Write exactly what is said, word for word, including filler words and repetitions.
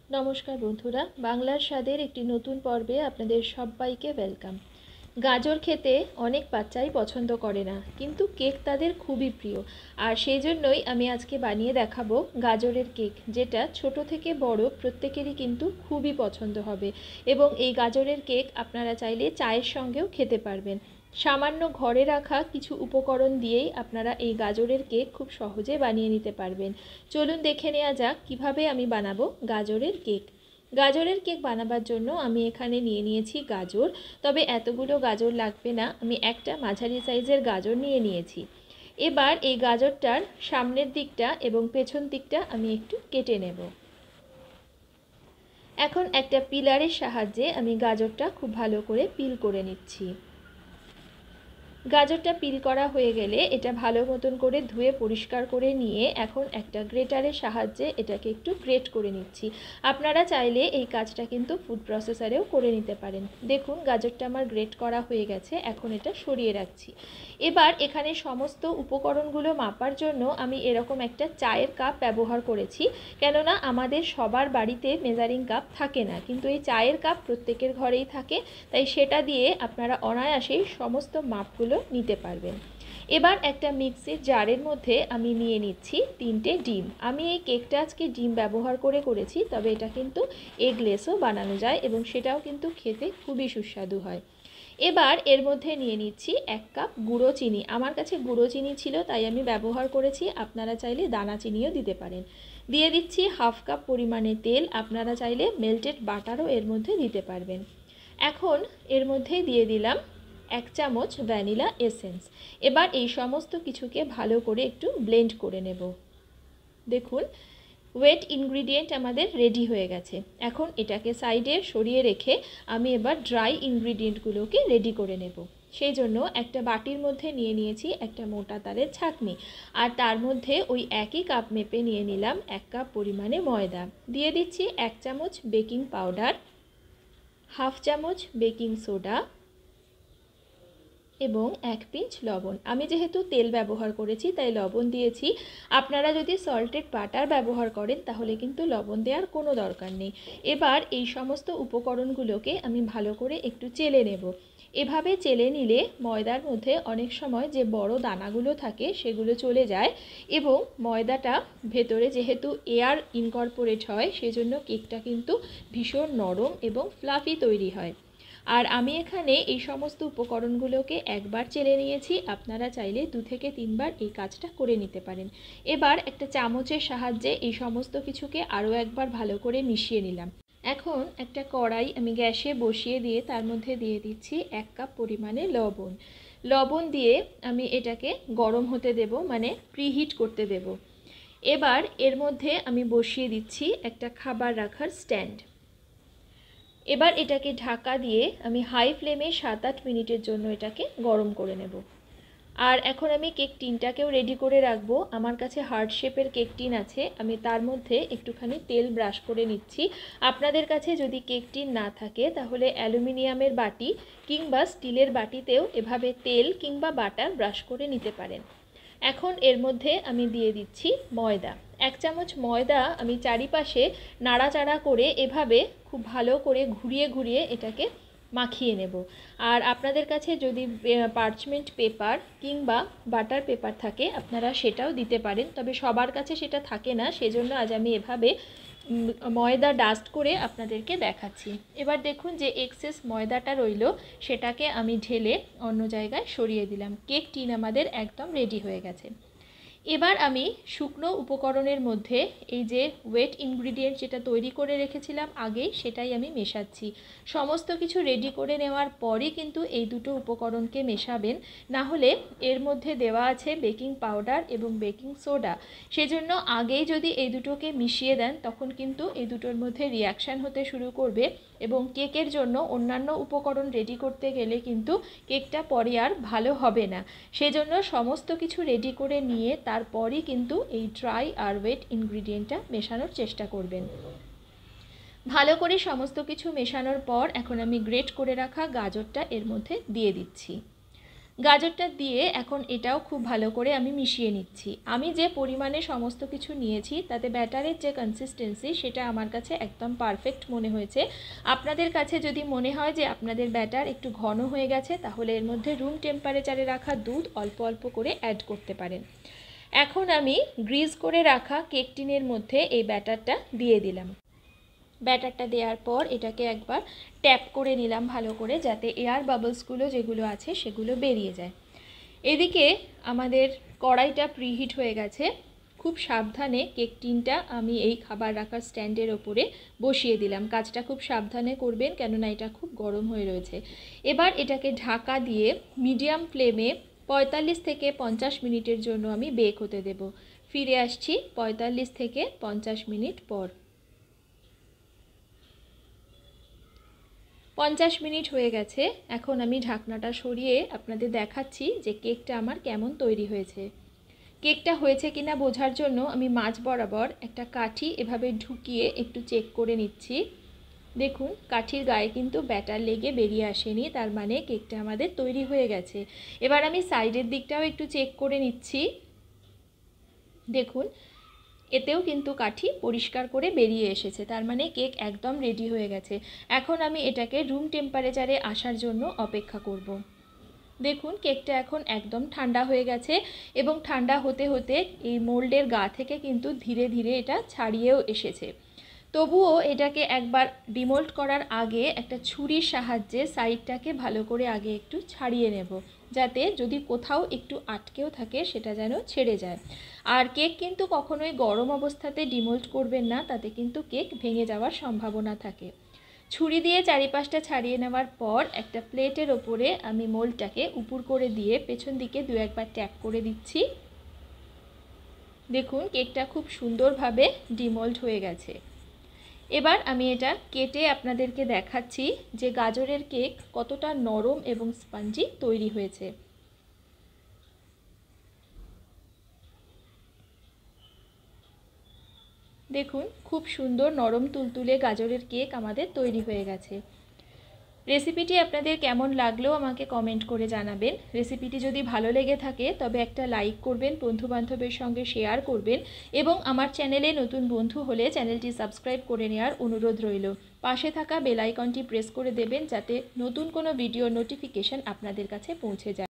নমস্কার বন্ধুরা, বাংলার স্বাদের একটি নতুন পর্বে আপনাদের সবাইকে ওয়েলকাম। গাজর খেতে অনেক বাচ্চাই পছন্দ করে না, কিন্তু কেক তাদের খুবই প্রিয়। আর সেই জন্যই আমি আজকে বানিয়ে দেখাবো গাজরের কেক, যেটা ছোট থেকে বড় প্রত্যেকেরই কিন্তু খুবই পছন্দ হবে। এবং এই গাজরের কেক আপনারা চাইলে চায়ের সঙ্গেও খেতে পারবেন। সামান্য ঘরে রাখা কিছু উপকরণ দিয়েই আপনারা এই গাজরের কেক খুব সহজে বানিয়ে নিতে পারবেন। চলুন দেখে নেওয়া যাক কিভাবে আমি বানাবো গাজরের কেক। গাজরের কেক বানাবার জন্য আমি এখানে নিয়ে নিয়েছি গাজর, তবে এতগুলো গাজর লাগবে না, আমি একটা মাঝারি সাইজের গাজর নিয়ে নিয়েছি। এবার এই গাজরটার সামনের দিকটা এবং পেছন দিকটা আমি একটু কেটে নেব। এখন একটা পিলারের সাহায্যে আমি গাজরটা খুব ভালো করে পিল করে নিচ্ছি। গাজরটা পিল করা হয়ে গেলে এটা ভালো মতন করে ধুয়ে পরিষ্কার করে নিয়ে এখন একটা গ্রেটারের সাহায্যে এটাকে একটু গ্রেট করে নিচ্ছি। আপনারা চাইলে এই কাজটা কিন্তু ফুড প্রসেসরেও করে নিতে পারেন। দেখুন গাজরটা আমার গ্রেট করা হয়ে গেছে, এখন এটা সরিয়ে রাখছি। এবার এখানে সমস্ত উপকরণগুলো মাপার জন্য আমি এরকম একটা চায়ের কাপ ব্যবহার করেছি, কেননা আমাদের সবার বাড়িতে মেজারিং কাপ থাকে না, কিন্তু এই চায়ের কাপ প্রত্যেকের ঘরেই থাকে, তাই সেটা দিয়ে আপনারা অনায়াসেই সমস্ত মাপগুলো নিতে পারবেন। এবার একটা মিক্সির জারের মধ্যে আমি নিয়ে নিচ্ছি তিনটে ডিম। আমি এই কেকটা আজকে ডিম ব্যবহার করে করেছি, তবে এটা কিন্তু এগলেসও বানানো যায় এবং সেটাও কিন্তু খেতে খুবই সুস্বাদু হয়। এবার এর মধ্যে নিয়ে নিচ্ছি এক কাপ গুঁড়ো চিনি। আমার কাছে গুঁড়ো চিনি ছিল তাই আমি ব্যবহার করেছি, আপনারা চাইলে দানা চিনিও দিতে পারেন। দিয়ে দিচ্ছি হাফ কাপ পরিমাণে তেল, আপনারা চাইলে মেল্টেড বাটারও এর মধ্যে দিতে পারবেন। এখন এর মধ্যে দিয়ে দিলাম এক চামচ ভ্যানিলা এসেন্স। এবার এই সমস্ত কিছুকে ভালো করে একটু ব্লেন্ড করে নেব। দেখুন ওয়েট ইনগ্রিডিয়েন্ট আমাদের রেডি হয়ে গেছে। এখন এটাকে সাইডে সরিয়ে রেখে আমি এবার ড্রাই ইনগ্রিডিয়েন্টগুলোকে রেডি করে নেব। সেই জন্য একটা বাটির মধ্যে নিয়ে নিয়েছি একটা মোটা তারের ছাঁকনি, আর তার মধ্যে ওই একই কাপ মেপে নিয়ে নিলাম এক কাপ পরিমাণে ময়দা। দিয়ে দিচ্ছি এক চামচ বেকিং পাউডার, হাফ চামচ বেকিং সোডা এবং এক পিঞ্চ লবণ। আমি যেহেতু তেল ব্যবহার করেছি তাই লবণ দিয়েছি। আপনারা যদি সল্টেড বাটার ব্যবহার করেন তাহলে কিন্তু লবণ দেওয়ার কোনো দরকার নেই। এবার এই সমস্ত উপকরণগুলোকে আমি ভালো করে একটু চেলে নেব। এভাবে চেলে নিলে ময়দার মধ্যে অনেক সময় যে বড় দানাগুলো থাকে সেগুলো চলে যায় এবং ময়দাটা ভেতরে যেহেতু এয়ার ইনকর্পোরেট হয় সেজন্য কেকটা কিন্তু ভীষণ নরম এবং ফ্লাফি তৈরি হয়। আর আমি এখানে এই সমস্ত উপকরণগুলোকে একবার চেলে নিয়েছি, আপনারা চাইলে দু থেকে তিনবার এই কাজটা করে নিতে পারেন। এবার একটা চামচের সাহায্যে এই সমস্ত কিছুকে আরও একবার ভালো করে মিশিয়ে নিলাম। এখন একটা কড়াই আমি গ্যাসে বসিয়ে দিয়ে তার মধ্যে দিয়ে দিচ্ছি এক কাপ পরিমাণে লবণ। লবণ দিয়ে আমি এটাকে গরম হতে দেব, মানে প্রিহিট করতে দেব। এবার এর মধ্যে আমি বসিয়ে দিচ্ছি একটা খাবার রাখার স্ট্যান্ড। এবার এটাকে ঢাকা দিয়ে আমি হাই ফ্লেমে সাত আট মিনিটের জন্য এটাকে গরম করে নেব। আর এখন আমি কেক টিনটাকেও রেডি করে রাখবো। আমার কাছে হার্ট শেপের কেক টিন আছে, আমি তার মধ্যে একটুখানি তেল ব্রাশ করে নিচ্ছি। আপনাদের কাছে যদি কেক টিন না থাকে তাহলে অ্যালুমিনিয়ামের বাটি কিংবা স্টিলের বাটিতেও এভাবে তেল কিংবা বাটার ব্রাশ করে নিতে পারেন। এখন এর মধ্যে আমি দিয়ে দিচ্ছি ময়দা। এক চামচ ময়দা আমি চারিপাশে নাড়াচাড়া করে এভাবে খুব ভালো করে ঘুরিয়ে ঘুরিয়ে এটাকে মাখিয়ে নেব। আর আপনাদের কাছে যদি পার্চমেন্ট পেপার কিংবা বাটার পেপার থাকে আপনারা সেটাও দিতে পারেন, তবে সবার কাছে সেটা থাকে না, সেজন্য আজ আমি এভাবে ময়দা ডাস্ট করে আপনাদেরকে দেখাচ্ছি। এবার দেখুন যে এক্সেস ময়দাটা রইল সেটাকে আমি ঢেলে অন্য জায়গায় সরিয়ে দিলাম। কেক টিন আমাদের একদম রেডি হয়ে গেছে। এবার আমি শুকনো উপকরণের মধ্যে এই যে ওয়েট ইনগ্রিডিয়েন্ট যেটা তৈরি করে রেখেছিলাম আগেই সেটাই আমি মেশাচ্ছি। সমস্ত কিছু রেডি করে নেওয়ার পরই কিন্তু এই দুটো উপকরণকে মেশাবেন, না হলে এর মধ্যে দেওয়া আছে বেকিং পাউডার এবং বেকিং সোডা, সেজন্য আগেই যদি এই দুটোকে মিশিয়ে দেন তখন কিন্তু এই দুটোর মধ্যে রিয়াকশান হতে শুরু করবে এবং কেকের জন্য অন্যান্য উপকরণ রেডি করতে গেলে কিন্তু কেকটা পরে আর ভালো হবে না। সেজন্য সমস্ত কিছু রেডি করে নিয়ে তারপরই কিন্তু এই ড্রাই আর ওয়েট ইনগ্রিডিয়েন্টটা মেশানোর চেষ্টা করবেন। ভালো করে সমস্ত কিছু মেশানোর পর এখন আমি গ্রেট করে রাখা গাজরটা এর মধ্যে দিয়ে দিচ্ছি। গাজরটা দিয়ে এখন এটাও খুব ভালো করে আমি মিশিয়ে নিচ্ছি। আমি যে পরিমাণে সমস্ত কিছু নিয়েছি তাতে ব্যাটারের যে কনসিস্টেন্সি সেটা আমার কাছে একদম পারফেক্ট মনে হয়েছে। আপনাদের কাছে যদি মনে হয় যে আপনাদের ব্যাটার একটু ঘন হয়ে গেছে তাহলে এর মধ্যে রুম টেম্পারেচারে রাখা দুধ অল্প অল্প করে অ্যাড করতে পারেন। এখন আমি গ্রিজ করে রাখা কেক টিনের মধ্যে এই ব্যাটারটা দিয়ে দিলাম। ব্যাটারটা দেওয়ার পর এটাকে একবার ট্যাপ করে নিলাম ভালো করে, যাতে এয়ার বাবলসগুলো যেগুলো আছে সেগুলো বেরিয়ে যায়। এদিকে আমাদের কড়াইটা প্রিহিট হয়ে গেছে। খুব সাবধানে কেক টিনটা আমি এই খাবার রাখার স্ট্যান্ডের ওপরে বসিয়ে দিলাম। কাজটা খুব সাবধানে করবেন, কেননা এটা খুব গরম হয়ে রয়েছে। এবার এটাকে ঢাকা দিয়ে মিডিয়াম ফ্লেমে পঁয়তাল্লিশ থেকে পঞ্চাশ মিনিটের জন্য আমি বেক হতে দেব। ফিরে আসছি পঁয়তাল্লিশ থেকে পঞ্চাশ মিনিট পর। পঞ্চাশ মিনিট হয়ে গেছে। এখন আমি ঢাকনাটা সরিয়ে আপনাদের দেখাচ্ছি যে কেকটা আমার কেমন তৈরি হয়েছে। কেকটা হয়েছে কিনা বোঝার জন্য আমি মাঝ বরাবর একটা কাঠি এভাবে ঢুকিয়ে একটু চেক করে নিচ্ছি। দেখুন কাঠির গায়ে কিন্তু ব্যাটার লেগে বেরিয়ে আসেনি, তার মানে কেকটা আমাদের তৈরি হয়ে গেছে। এবার আমি সাইডের দিকটাও একটু চেক করে নিচ্ছি। দেখুন এতেও কিন্তু কাঠি পরিষ্কার করে বেরিয়ে এসেছে, তার মানে কেক একদম রেডি হয়ে গেছে। এখন আমি এটাকে রুম টেম্পারেচারে আসার জন্য অপেক্ষা করব। দেখুন কেকটা এখন একদম ঠান্ডা হয়ে গেছে এবং ঠান্ডা হতে হতে এই মোল্ডের গা থেকে কিন্তু ধীরে ধীরে এটা ছাড়িয়েও এসেছে। তবুও এটাকে একবার ডিমোল্ড করার আগে একটা ছুরির সাহায্যে সাইডটাকে ভালো করে আগে একটু ছাড়িয়ে নেব, যাতে যদি কোথাও একটু আটকেও থাকে সেটা যেন ছেড়ে যায়। আর কেক কিন্তু কখনোই গরম অবস্থাতে ডিমোল্ড করবেন না, তাতে কিন্তু কেক ভেঙে যাওয়ার সম্ভাবনা থাকে। ছুরি দিয়ে চারিপাশটা ছাড়িয়ে নেওয়ার পর একটা প্লেটের ওপরে আমি মোল্ডটাকে উপর করে দিয়ে পেছন দিকে দু একবার ট্যাপ করে দিচ্ছি। দেখুন কেকটা খুব সুন্দরভাবে ডিমোল্ড হয়ে গেছে। এবার আমি এটা কেটে আপনাদেরকে দেখাচ্ছি যে গাজরের কেক কতটা নরম এবং স্পঞ্জি তৈরি হয়েছে। দেখুন খুব সুন্দর নরম তুলতুলে গাজরের কেক আমাদের তৈরি হয়ে গেছে। রেসিপিটি আপনাদের কেমন লাগলো আমাকে কমেন্ট করে জানাবেন। রেসিপিটি যদি ভালো লেগে থাকে তবে একটা লাইক করবেন, বন্ধুবান্ধবের সঙ্গে শেয়ার করবেন এবং আমার চ্যানেলে নতুন বন্ধু হলে চ্যানেলটি সাবস্ক্রাইব করে নেওয়ার অনুরোধ রইল। পাশে থাকা বেল আইকনটি প্রেস করে দেবেন যাতে নতুন কোনো ভিডিও নোটিফিকেশন আপনাদের কাছে পৌঁছে যায়।